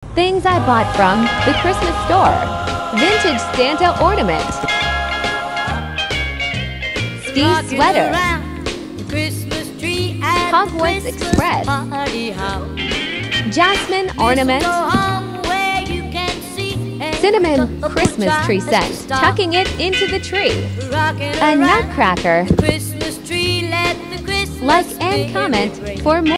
Things I bought from the Christmas store. Vintage Santa ornament. Steve sweater. Hogwarts Express. Jasmine ornament. Cinnamon Christmas tree scent, tucking it into the tree. A nutcracker. Like and comment for more.